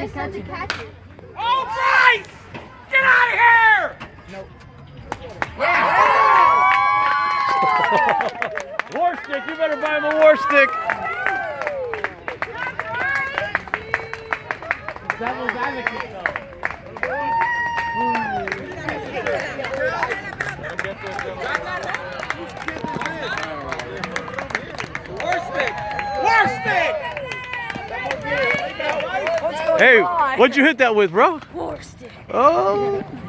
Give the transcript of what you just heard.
catch it. Oh, Bryce! Get out of here! Nope. Yeah! War stick, you better buy him a war stick. Devil's advocate, though. War stick! War stick! Hey, what'd you hit that with, bro? War stick. Oh.